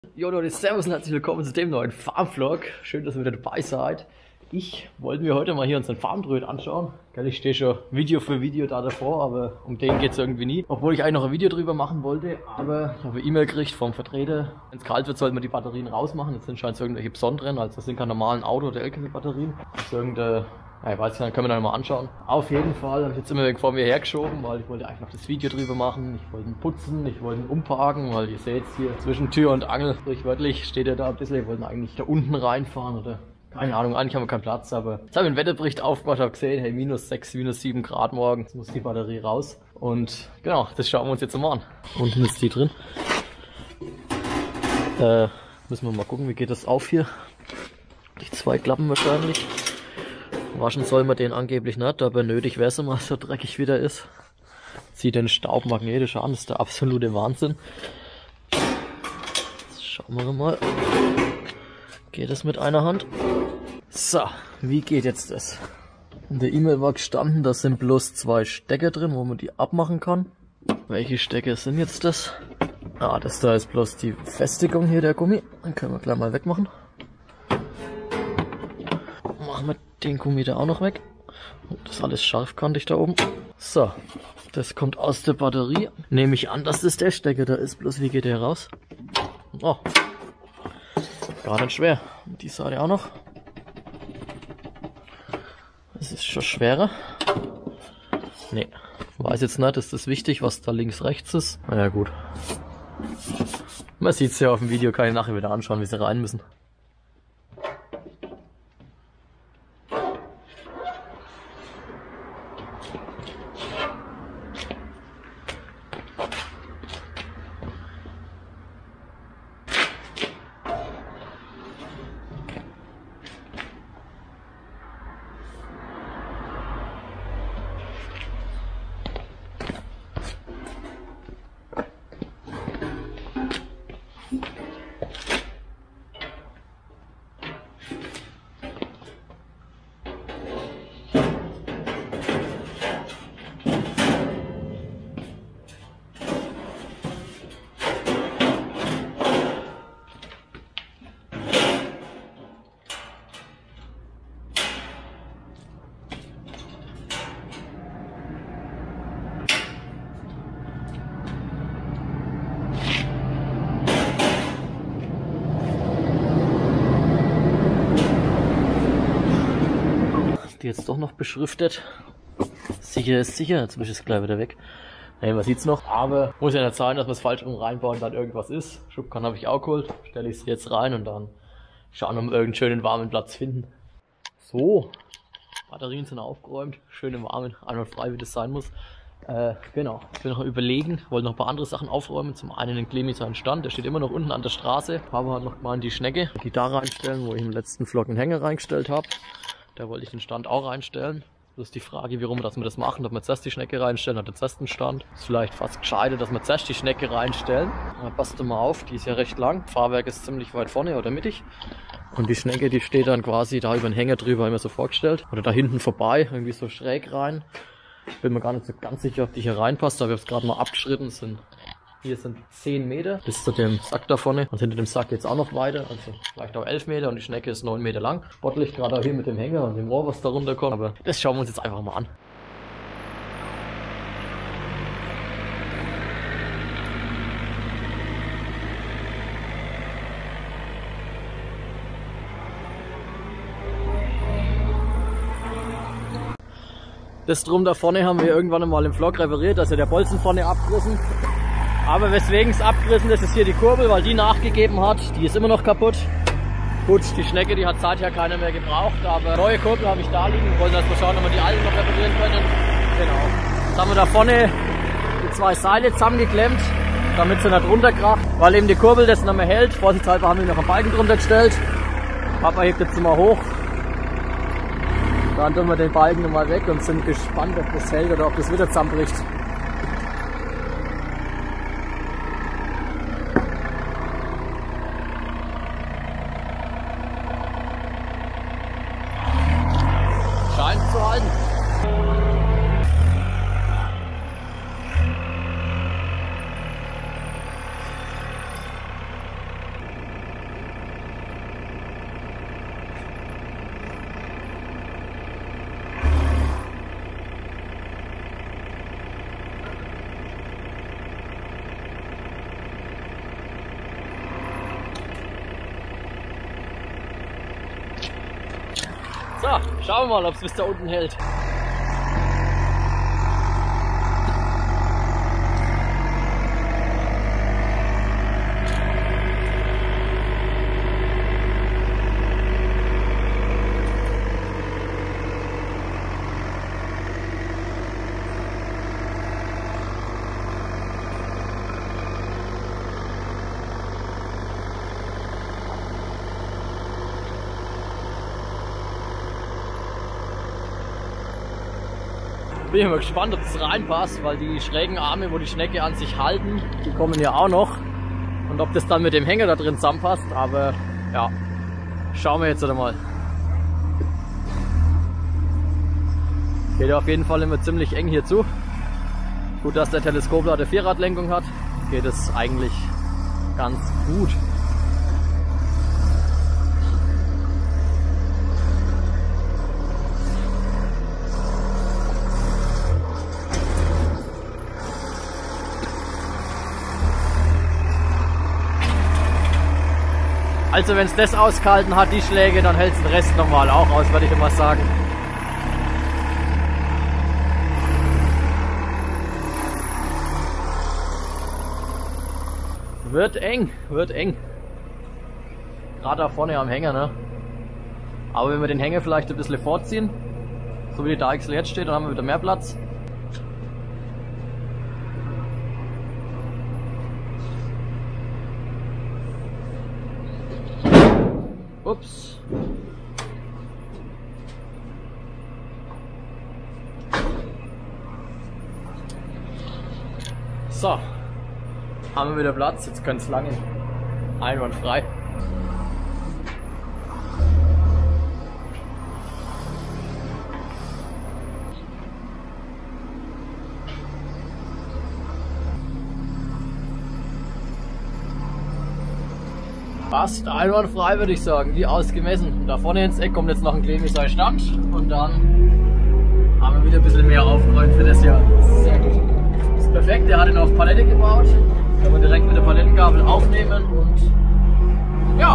Jo Leute, servus und herzlich willkommen zu dem neuen Farmvlog. Schön, dass ihr wieder dabei seid. Ich wollte mir heute mal hier unseren Farmdröhnen anschauen. Ich stehe schon Video für Video da davor, aber um den geht es irgendwie nie. Obwohl ich eigentlich noch ein Video drüber machen wollte, aber ich habe eine E-Mail gekriegt vom Vertreter. Wenn es kalt wird, sollten wir die Batterien rausmachen. Jetzt sind scheinbar irgendwelche besonderen, also das sind keine normalen Auto- oder LKW-Batterien. Das ist irgendeine, ja, ich weiß nicht, können wir dann mal anschauen. Auf jeden Fall habe ich jetzt immer vor mir hergeschoben, weil ich wollte eigentlich noch das Video drüber machen. Ich wollte ihn putzen, ich wollte ihn umparken, weil ihr seht hier zwischen Tür und Angel, sprichwörtlich steht er da ein bisschen. Wir wollten eigentlich da unten reinfahren oder keine Ahnung, eigentlich haben wir keinen Platz, aber jetzt habe ich einen Wetterbericht aufgemacht, habe gesehen, hey, minus 6, minus 7 Grad morgen, jetzt muss die Batterie raus. Und genau, das schauen wir uns jetzt mal an. Unten ist die drin. Müssen wir mal gucken, wie geht das auf hier. Die 2 Klappen wahrscheinlich. Waschen soll man den angeblich nicht, aber nötig wäre es immer, so dreckig wie der ist. Zieht den Staub magnetisch an, das ist der absolute Wahnsinn. Jetzt schauen wir mal. Geht es mit einer Hand? So, wie geht jetzt das? In der E-Mail war gestanden, da sind bloß 2 Stecker drin, wo man die abmachen kann. Welche Stecker sind jetzt das? Ah, das da ist bloß die Festigung hier, der Gummi. Den können wir gleich mal wegmachen. Machen wir den Gummi da auch noch weg. Und das ist alles scharfkantig da oben. So, das kommt aus der Batterie. Nehme ich an, dass das der Stecker da ist. Bloß wie geht der raus? Oh, gar nicht schwer. Und die Seite auch noch. Das ist schon schwerer. Nee, weiß jetzt nicht, ist das wichtig, was da links rechts ist. Na ja, gut. Man sieht es ja auf dem Video, kann ich nachher wieder anschauen, wie sie rein müssen. Die jetzt doch noch beschriftet. Sicher ist sicher, jetzt muss ich es gleich wieder weg. Nein, man sieht es noch, aber muss ja nicht sein, dass man es falsch rum reinbauen und dann irgendwas ist. Schubkarren habe ich auch geholt, stelle ich sie jetzt rein und dann schauen, ob wir irgendeinen schönen warmen Platz finden. So, Batterien sind aufgeräumt, schön im Warmen, einwandfrei wie das sein muss. Genau, ich will noch überlegen, wollte noch ein paar andere Sachen aufräumen. Zum einen den Clemmy seinen Stand, der steht immer noch unten an der Straße. Papa hat noch mal die Schnecke, die da reinstellen, wo ich im letzten Vlog einen Hänger reingestellt habe. Da wollte ich den Stand auch reinstellen. Das ist die Frage, wie rum wir das machen. Ob wir zuerst die Schnecke reinstellen oder zuerst den Stand. Ist vielleicht fast gescheiter, dass wir zuerst die Schnecke reinstellen. Da passt du mal auf, die ist ja recht lang. Fahrwerk ist ziemlich weit vorne oder mittig. Und die Schnecke, die steht dann quasi da über den Hänger drüber, immer so vorgestellt. Oder da hinten vorbei, irgendwie so schräg rein. Bin mir gar nicht so ganz sicher, ob die hier reinpasst, aber ich habe es gerade mal abgeschritten. Hier sind 10 Meter bis zu dem Sack da vorne und hinter dem Sack geht es auch noch weiter, also vielleicht auch 11 Meter und die Schnecke ist 9 Meter lang. Sportlich gerade auch hier mit dem Hänger und dem Rohr, was da runterkommt, aber das schauen wir uns jetzt einfach mal an. Das Drum da vorne haben wir irgendwann einmal im Vlog repariert, da ist ja der Bolzen vorne abgerissen. Aber weswegen es abgerissen ist, ist hier die Kurbel, weil die nachgegeben hat. Die ist immer noch kaputt. Gut, die Schnecke, die hat seither keiner mehr gebraucht, aber neue Kurbel habe ich da liegen. Wir wollen erst mal schauen, ob wir die alten noch reparieren können. Genau. Jetzt haben wir da vorne die 2 Seile zusammengeklemmt, damit sie nicht runterkracht, weil eben die Kurbel das nicht mehr hält. Vorsichtshalber haben wir noch einen Balken drunter gestellt. Papa hebt jetzt mal hoch. Dann tun wir den Balken nochmal weg und sind gespannt, ob das hält oder ob das wieder zusammenbricht. Scheint zu halten. So, schauen wir mal, ob es bis da unten hält. Bin ich mal gespannt, ob es reinpasst, weil die schrägen Arme, wo die Schnecke an sich halten, die kommen ja auch noch. Und ob das dann mit dem Hänger da drin zusammenpasst, aber ja, schauen wir jetzt mal. Geht auf jeden Fall immer ziemlich eng hier zu. Gut, dass der Teleskopler eine Vierradlenkung hat, geht es eigentlich ganz gut. Also wenn es das ausgehalten hat, die Schläge, dann hält es den Rest normal auch aus, würde ich immer sagen. Wird eng, wird eng. Gerade da vorne am Hänger, ne? Aber wenn wir den Hänger vielleicht ein bisschen vorziehen, so wie die Deichsel jetzt steht, dann haben wir wieder mehr Platz. Ups. So, haben wir wieder Platz, jetzt können es langen. Einwandfrei. Fast einwandfrei, würde ich sagen, wie ausgemessen. Da vorne ins Eck kommt jetzt noch ein kleines Stand und dann haben wir wieder ein bisschen mehr aufgeräumt für das Jahr. Sehr gut. Das ist perfekt, der hat ihn auf Palette gebaut. Kann man direkt mit der Palettengabel aufnehmen und ja.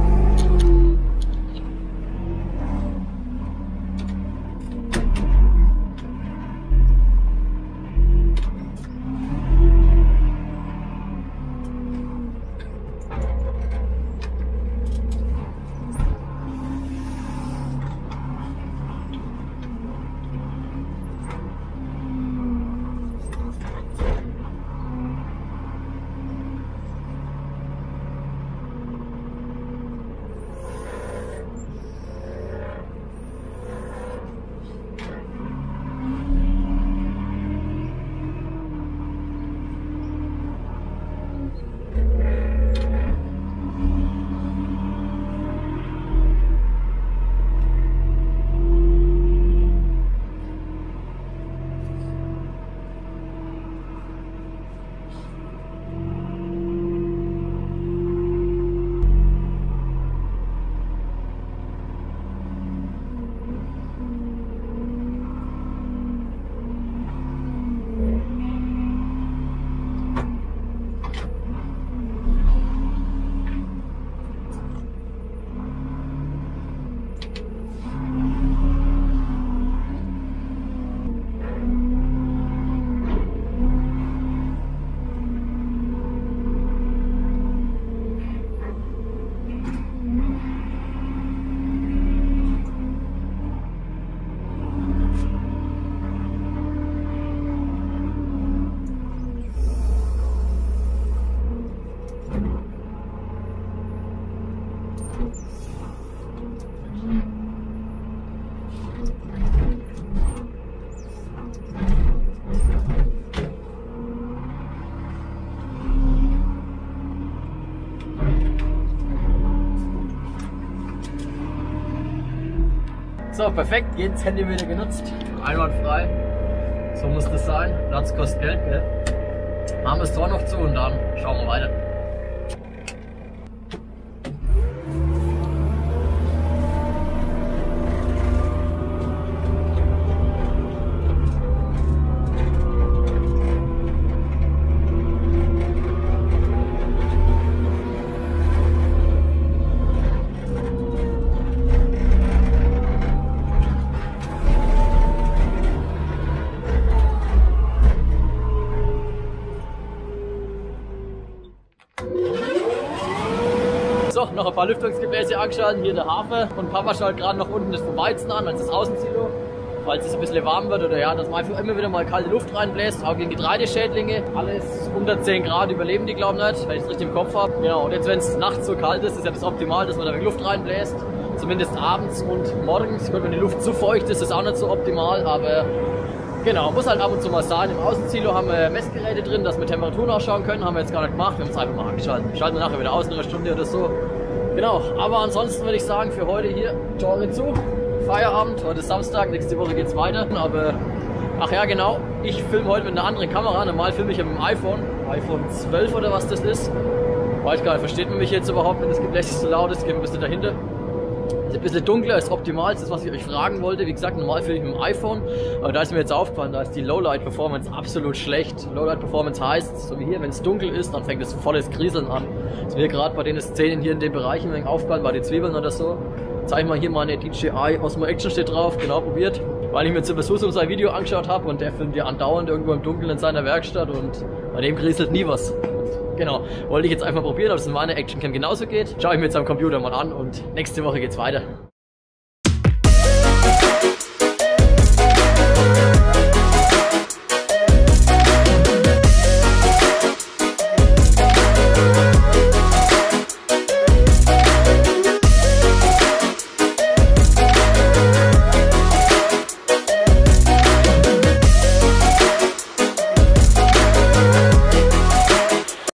So, perfekt, jeden Zentimeter genutzt, einwandfrei. So muss das sein. Platz kostet Geld, gell? Machen wir das Tor noch zu und dann schauen wir weiter. So, noch ein paar Lüftungsgebläse angeschaltet, hier der Hafer und Papa schaut gerade noch unten das vom Weizen an, das Außensilo. Falls es ein bisschen warm wird oder ja, dass man einfach immer wieder mal kalte Luft reinbläst, auch gegen Getreideschädlinge. Alles unter 10 Grad überleben die, glaube ich nicht, wenn ich es richtig im Kopf habe. Genau, und jetzt, wenn es nachts so kalt ist, ist ja das optimal, dass man da Luft reinbläst. Zumindest abends und morgens. Wenn die Luft zu feucht ist, ist das auch nicht so optimal, aber genau, muss halt ab und zu mal sein. Im Außensilo haben wir Messgeräte drin, dass wir Temperaturen ausschauen können. Haben wir jetzt gar nicht gemacht, wir haben es einfach mal angeschaltet. Schalten wir nachher wieder aus, in einer Stunde oder so. Genau, aber ansonsten würde ich sagen, für heute hier Tore zu. Feierabend, heute ist Samstag, nächste Woche geht's weiter. Aber, ach ja genau, ich filme heute mit einer anderen Kamera. Normal filme ich ja mit dem iPhone 12 oder was das ist. Weiß gar nicht, versteht man mich jetzt überhaupt, wenn das Gebläse so laut ist? Gehen wir ein bisschen dahinter. Ist ein bisschen dunkler, ist optimal, das ist, was ich euch fragen wollte. Wie gesagt, normal filme ich mit dem iPhone, aber da ist mir jetzt aufgefallen, da ist die Lowlight-Performance absolut schlecht. Lowlight-Performance heißt, so wie hier, wenn es dunkel ist, dann fängt es volles Grieseln an. Das ist mir gerade bei den Szenen hier in dem Bereich ein wenig aufgefallen, bei den Zwiebeln oder so. Zeig mal hier meine DJI Osmo Action steht drauf, genau probiert. Weil ich mir sowieso so sein Video angeschaut habe und der filmt ja andauernd irgendwo im Dunkeln in seiner Werkstatt und bei dem grieselt nie was. Genau, wollte ich jetzt einfach probieren, ob es in meiner Actioncam genauso geht. Schaue ich mir jetzt am Computer mal an und nächste Woche geht's weiter.